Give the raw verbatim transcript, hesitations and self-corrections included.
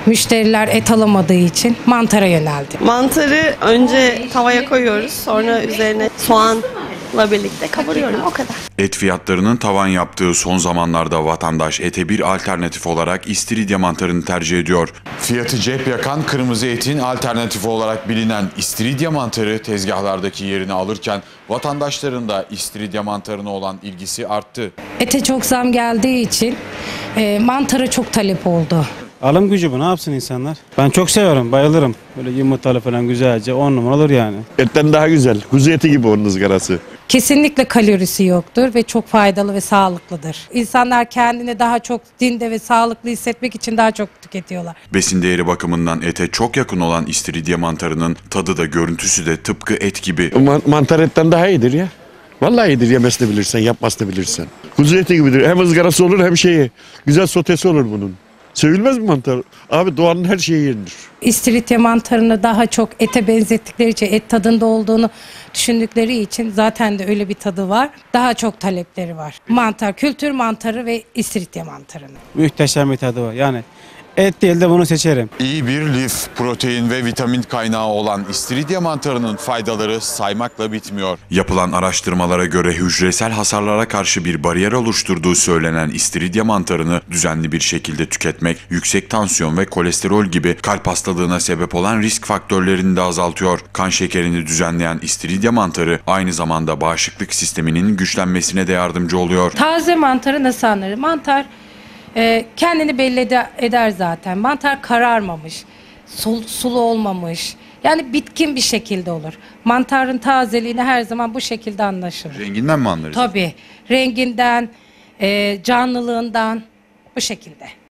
Müşteriler et alamadığı için mantara yöneldi. Mantarı önce tavaya koyuyoruz. Sonra üzerine soğanla birlikte kavuruyorum. O kadar. Et fiyatlarının tavan yaptığı son zamanlarda vatandaş ete bir alternatif olarak istiridye mantarını tercih ediyor. Fiyatı cep yakan kırmızı etin alternatifi olarak bilinen istiridye mantarı tezgahlardaki yerini alırken vatandaşların da istiridye mantarına olan ilgisi arttı. Ete çok zam geldiği için e, mantara çok talep oldu. Alım gücü bu, ne yapsın insanlar? Ben çok seviyorum, bayılırım. Böyle yumurtalı falan güzelce on numara olur yani. Etten daha güzel. Kuzu eti gibi onun ızgarası. Kesinlikle kalorisi yoktur ve çok faydalı ve sağlıklıdır. İnsanlar kendini daha çok zinde ve sağlıklı hissetmek için daha çok tüketiyorlar. Besin değeri bakımından ete çok yakın olan istiridye mantarının tadı da görüntüsü de tıpkı et gibi. Man mantar etten daha iyidir ya. Vallahi iyidir, yemesini bilirsen, yapmasını bilirsen. Kuzu eti gibidir. Hem ızgarası olur hem şeyi. Güzel sotesi olur bunun. Sevilmez mi mantar? Abi doğanın her şeyi yenilir. İstiridye mantarını daha çok ete benzettikleri için, et tadında olduğunu düşündükleri için zaten de öyle bir tadı var. Daha çok talepleri var. Mantar, kültür mantarı ve istiridye mantarını. Muhteşem bir tadı var yani. Et değil de bunu seçerim. İyi bir lif, protein ve vitamin kaynağı olan istiridye mantarının faydaları saymakla bitmiyor. Yapılan araştırmalara göre hücresel hasarlara karşı bir bariyer oluşturduğu söylenen istiridye mantarını düzenli bir şekilde tüketmek, yüksek tansiyon ve kolesterol gibi kalp hastalığına sebep olan risk faktörlerini de azaltıyor. Kan şekerini düzenleyen istiridye mantarı aynı zamanda bağışıklık sisteminin güçlenmesine de yardımcı oluyor. Taze mantarı nasıl anlarım? Mantar e, kendini belli ede- eder zaten. Mantar kararmamış, sul- sulu olmamış. Yani bitkin bir şekilde olur. Mantarın tazeliğini her zaman bu şekilde anlaşılır. Renginden mi anlarız? Tabii. Renginden, e, canlılığından bu şekilde.